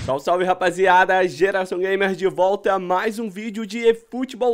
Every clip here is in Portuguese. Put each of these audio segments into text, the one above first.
Salve, salve rapaziada, Geração Gamer de volta a mais um vídeo de eFootball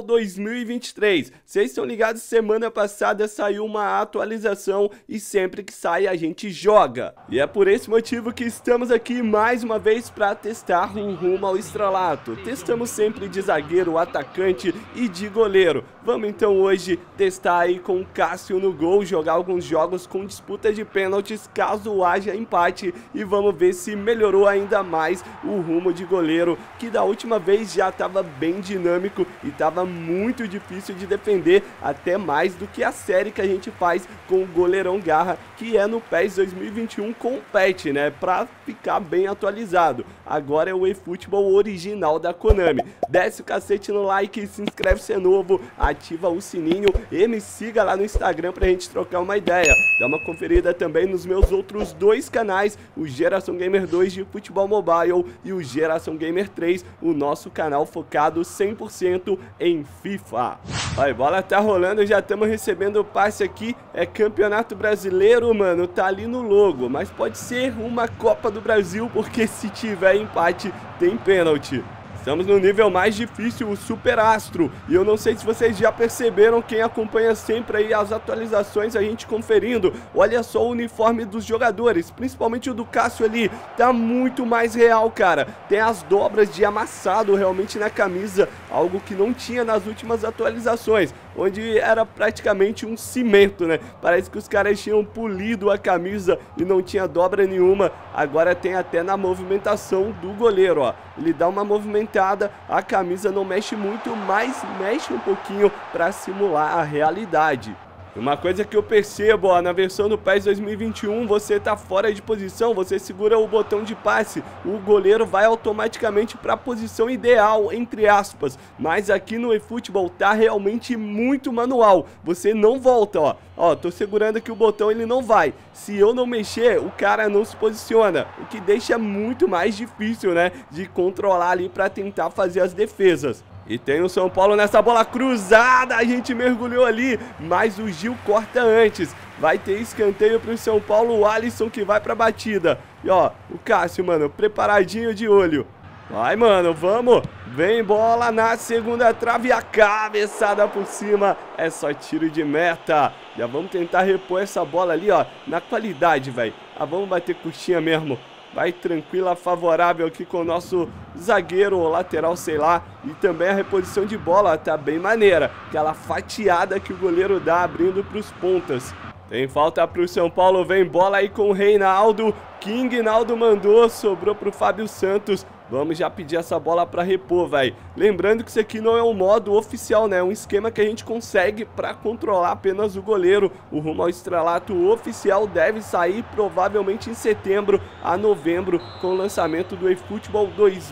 2023. Vocês estão ligados, semana passada saiu uma atualização e sempre que sai a gente joga. E é por esse motivo que estamos aqui mais uma vez para testar um rumo ao estrelato. Testamos sempre de zagueiro, atacante e de goleiro. Vamos então hoje testar aí com o Cássio no gol, jogar alguns jogos com disputa de pênaltis caso haja empate e vamos ver se melhorou ainda mais o rumo de goleiro, que da última vez já estava bem dinâmico e estava muito difícil de defender, até mais do que a série que a gente faz com o Goleirão Garra, que é no PES 2021 com o patch, né, pra ficar bem atualizado. Agora é o eFootball original da Konami. Desce o cacete no like, se inscreve se é novo, ativa o sininho e me siga lá no Instagram pra gente trocar uma ideia. Dá uma conferida também nos meus outros dois canais, o Geração Gamer 2 de futebol mobile e o Geração Gamer 3, o nosso canal focado 100% em FIFA. Aí, bola tá rolando, já estamos recebendo o passe aqui, é Campeonato Brasileiro, mano, tá ali no logo, mas pode ser uma Copa do Brasil, porque se tiver empate, tem pênalti. Estamos no nível mais difícil, o Super Astro, e eu não sei se vocês já perceberam, quem acompanha sempre aí as atualizações, a gente conferindo, olha só o uniforme dos jogadores, principalmente o do Cássio ali, tá muito mais real, cara, tem as dobras de amassado realmente na camisa, algo que não tinha nas últimas atualizações, onde era praticamente um cimento, né, parece que os caras tinham polido a camisa e não tinha dobra nenhuma, agora tem até na movimentação do goleiro, ó, ele dá uma movimentada, a camisa não mexe muito, mas mexe um pouquinho para simular a realidade. Uma coisa que eu percebo, ó, na versão do PES 2021, você tá fora de posição, você segura o botão de passe, o goleiro vai automaticamente para a posição ideal, entre aspas, mas aqui no eFootball tá realmente muito manual, você não volta, ó, tô segurando aqui o botão, ele não vai, se eu não mexer, o cara não se posiciona, o que deixa muito mais difícil, né, de controlar ali para tentar fazer as defesas. E tem o São Paulo nessa bola cruzada, a gente mergulhou ali, mas o Gil corta antes. Vai ter escanteio pro São Paulo, o Alisson que vai pra batida. E ó, o Cássio, mano, preparadinho de olho. Vai, mano, vamos. Vem bola na segunda trave, a cabeçada por cima. É só tiro de meta. Já vamos tentar repor essa bola ali, ó, na qualidade, velho. Vamos bater coxinha mesmo. Vai tranquila, favorável aqui com o nosso zagueiro ou lateral, sei lá. E também a reposição de bola tá bem maneira. Aquela fatiada que o goleiro dá abrindo para os pontas. Tem falta pro São Paulo, vem bola aí com o Reinaldo. King Naldo mandou, sobrou pro Fábio Santos. Vamos já pedir essa bola pra repor, velho. Lembrando que isso aqui não é um modo oficial, né? É um esquema que a gente consegue pra controlar apenas o goleiro. O rumo ao estrelato oficial deve sair provavelmente em setembro a novembro com o lançamento do eFootball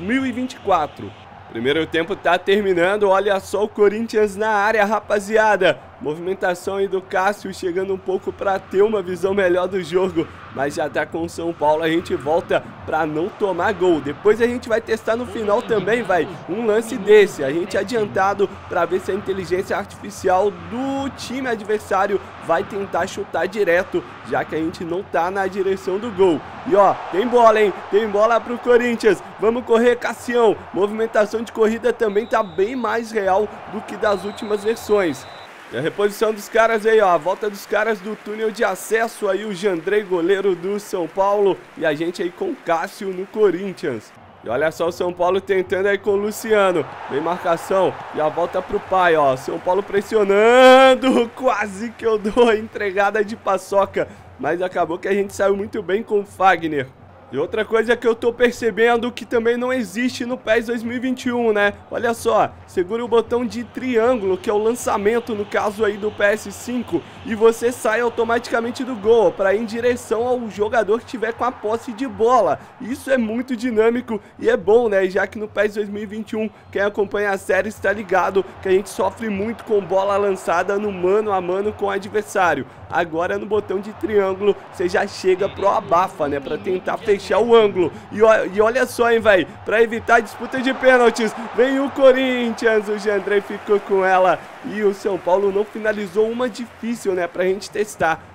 2024. Primeiro tempo tá terminando, olha só o Corinthians na área, rapaziada. Movimentação aí do Cássio, chegando um pouco para ter uma visão melhor do jogo. Mas já tá com o São Paulo, a gente volta para não tomar gol. Depois a gente vai testar no final também, vai, um lance desse. A gente adiantado para ver se a inteligência artificial do time adversário vai tentar chutar direto, já que a gente não tá na direção do gol. E ó, tem bola, hein? Tem bola pro Corinthians. Vamos correr, Cassião. Movimentação de corrida também tá bem mais real do que das últimas versões. E a reposição dos caras aí, ó, a volta dos caras do túnel de acesso aí, o Jandrei, goleiro do São Paulo, e a gente aí com o Cássio no Corinthians. E olha só o São Paulo tentando aí com o Luciano, vem marcação, e a volta pro pai, ó, São Paulo pressionando, quase que eu dou a entregada de paçoca, mas acabou que a gente saiu muito bem com o Fagner. E outra coisa que eu tô percebendo que também não existe no PES 2021, né? Olha só, segura o botão de triângulo, que é o lançamento no caso aí do PS5, e você sai automaticamente do gol, para ir em direção ao jogador que tiver com a posse de bola. Isso é muito dinâmico e é bom, né? Já que no PES 2021, quem acompanha a série está ligado que a gente sofre muito com bola lançada no mano a mano com o adversário. Agora no botão de triângulo, você já chega pro abafa, né? Para tentar fechar o ângulo. E olha só, hein, velho, para evitar a disputa de pênaltis, vem o Corinthians, o Jandrei ficou com ela e o São Paulo não finalizou uma difícil, né, pra gente testar.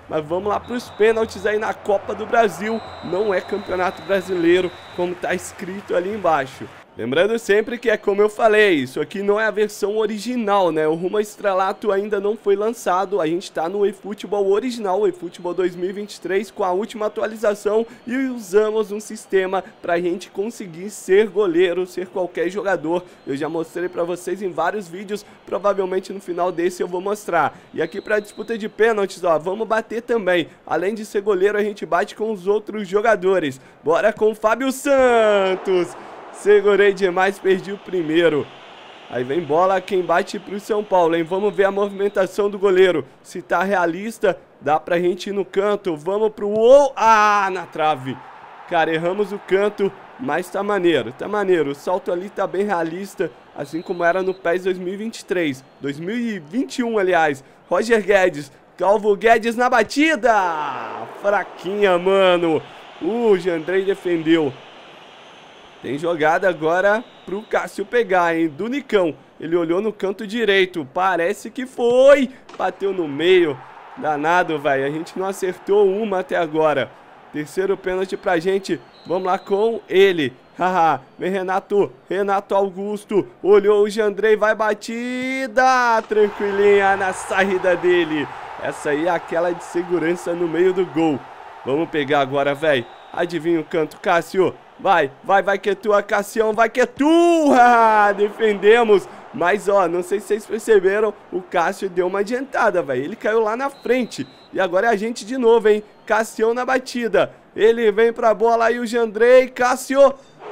mas vamos lá para os pênaltis aí na Copa do Brasil. Não é Campeonato Brasileiro, como tá escrito ali embaixo. Lembrando sempre que é como eu falei, isso aqui não é a versão original, né? O Rumo ao Estrelato ainda não foi lançado, a gente tá no eFootball original, o eFootball 2023, com a última atualização, e usamos um sistema pra gente conseguir ser goleiro, ser qualquer jogador. Eu já mostrei pra vocês em vários vídeos, provavelmente no final desse eu vou mostrar. E aqui pra disputa de pênaltis, ó, vamos bater também. Além de ser goleiro, a gente bate com os outros jogadores. Bora com o Fábio Santos! Segurei demais, perdi o primeiro. Aí vem bola, quem bate pro São Paulo, hein? Vamos ver a movimentação do goleiro. Se tá realista, dá pra gente ir no canto. Vamos pro... Ah, na trave. Cara, erramos o canto, mas tá maneiro, tá maneiro. O salto ali tá bem realista, assim como era no PES 2023. 2021, aliás. Roger Guedes, Calvo Guedes na batida. Fraquinha, mano. O Jandrei defendeu. Tem jogada agora pro Cássio pegar, hein? Do Nicão. Ele olhou no canto direito. Parece que foi. Bateu no meio. Danado, velho. A gente não acertou uma até agora. Terceiro pênalti pra gente. Vamos lá com ele. Haha. Vem Renato. Renato Augusto. Olhou o Jandrei. Vai batida. Tranquilinha na saída dele. Essa aí é aquela de segurança no meio do gol. Vamos pegar agora, velho. Adivinha o canto, Cássio. Vai que é tua, Cassião, vai que é tua! Defendemos, mas ó, não sei se vocês perceberam, o Cássio deu uma adiantada, velho. Ele caiu lá na frente, e agora é a gente de novo, hein? Cassião na batida, ele vem pra bola aí, o Jandrei, Cássio!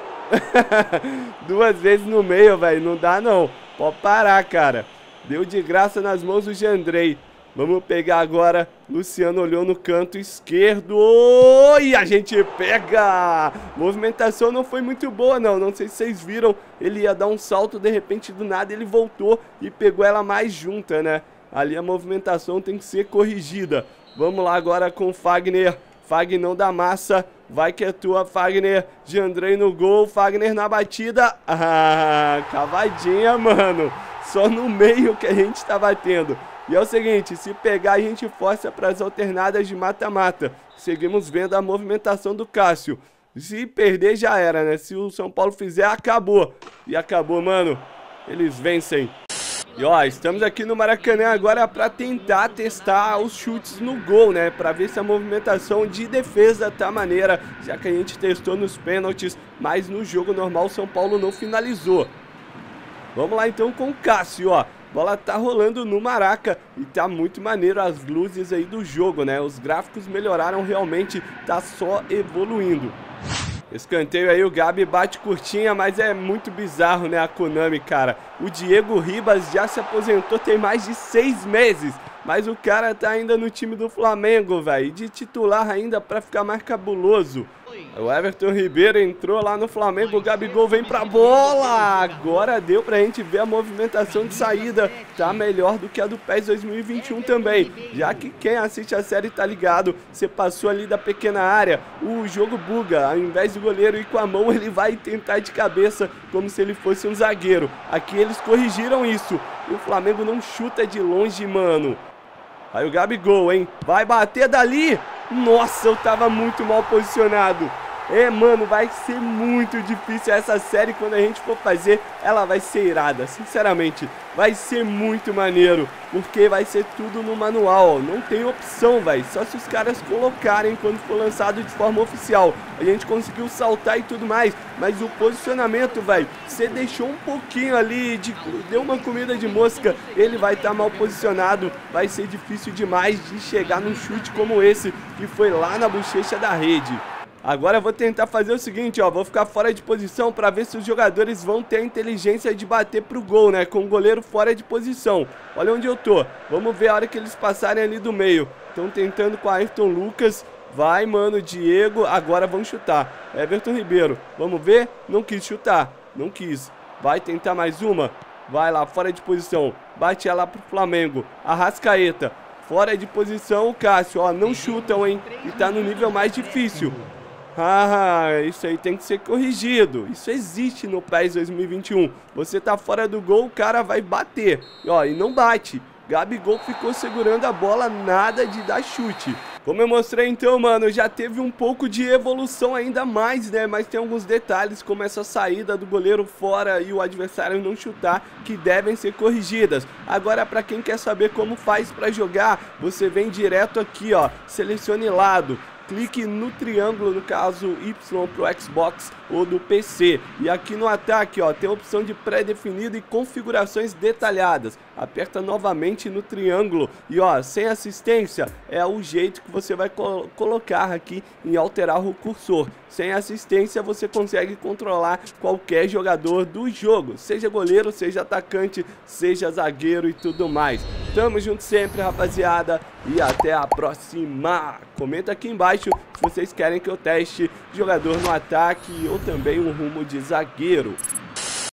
Duas vezes no meio, velho, não dá não, pode parar, cara. Deu de graça nas mãos do Jandrei. Vamos pegar agora, Luciano olhou no canto esquerdo, e a gente pega! Movimentação não foi muito boa não, não sei se vocês viram, ele ia dar um salto, de repente do nada ele voltou e pegou ela mais junta, né? Ali a movimentação tem que ser corrigida. Vamos lá agora com o Fagner, Fagnão da massa, vai que é tua, Fagner, Jandrei no gol, Fagner na batida, cavadinha, mano, só no meio que a gente tá batendo. E é o seguinte, se pegar a gente força para as alternadas de mata-mata. Seguimos vendo a movimentação do Cássio. Se perder já era, né? Se o São Paulo fizer, acabou. E acabou, mano. Eles vencem. E ó, estamos aqui no Maracanã agora para tentar testar os chutes no gol, né? Para ver se a movimentação de defesa tá maneira, já que a gente testou nos pênaltis, mas no jogo normal o São Paulo não finalizou. Vamos lá então com o Cássio, ó. Bola tá rolando no Maraca e tá muito maneiro as luzes aí do jogo, né? Os gráficos melhoraram realmente, tá só evoluindo. Escanteio aí, o Gabi bate curtinha, mas é muito bizarro, né, a Konami, cara. O Diego Ribas já se aposentou tem mais de 6 meses, mas o cara tá ainda no time do Flamengo, velho. De titular ainda pra ficar mais cabuloso. O Everton Ribeiro entrou lá no Flamengo, o Gabigol vem pra bola. Agora deu pra gente ver a movimentação de saída. Tá melhor do que a do PES 2021 também. Já que quem assiste a série tá ligado, você passou ali da pequena área, o jogo buga. Ao invés do goleiro ir com a mão, ele vai tentar de cabeça, como se ele fosse um zagueiro. Aqui eles corrigiram isso. E o Flamengo não chuta de longe, mano. Aí o Gabigol, hein? Vai bater dali. Nossa, eu tava muito mal posicionado. É, mano, vai ser muito difícil essa série. Quando a gente for fazer, ela vai ser irada. Sinceramente, vai ser muito maneiro, porque vai ser tudo no manual. Não tem opção, velho. Só se os caras colocarem quando for lançado de forma oficial. A gente conseguiu saltar e tudo mais, mas o posicionamento, velho, você deixou um pouquinho ali, deu uma comida de mosca, ele vai estar mal posicionado. Vai ser difícil demais de chegar num chute como esse, que foi lá na bochecha da rede. Agora eu vou tentar fazer o seguinte, ó, vou ficar fora de posição pra ver se os jogadores vão ter a inteligência de bater pro gol, né, com o goleiro fora de posição. Olha onde eu tô, vamos ver a hora que eles passarem ali do meio. Estão tentando com a Ayrton Lucas, vai, mano, Diego, agora vão chutar. Everton Ribeiro, vamos ver, não quis chutar, não quis. Vai tentar mais uma, vai lá, fora de posição, bate ela pro Flamengo. Arrascaeta, fora de posição, o Cássio, ó, não chutam, hein, e tá no nível mais difícil. Isso aí tem que ser corrigido. Isso existe no PES 2021. Você tá fora do gol, o cara vai bater. Ó, e não bate. Gabigol ficou segurando a bola, nada de dar chute. Como eu mostrei então, mano, já teve um pouco de evolução ainda mais, né? Mas tem alguns detalhes, como essa saída do goleiro fora e o adversário não chutar, que devem ser corrigidas. Agora, pra quem quer saber como faz pra jogar, você vem direto aqui, ó, selecione lado. Clique no triângulo, no caso Y pro Xbox ou do PC. E aqui no ataque, ó, tem a opção de pré-definido e configurações detalhadas. Aperta novamente no triângulo e ó, sem assistência é o jeito que você vai colocar aqui em alterar o cursor. Sem assistência você consegue controlar qualquer jogador do jogo, seja goleiro, seja atacante, seja zagueiro e tudo mais. Tamo junto sempre, rapaziada, e até a próxima. Comenta aqui embaixo se vocês querem que eu teste jogador no ataque ou também um rumo de zagueiro.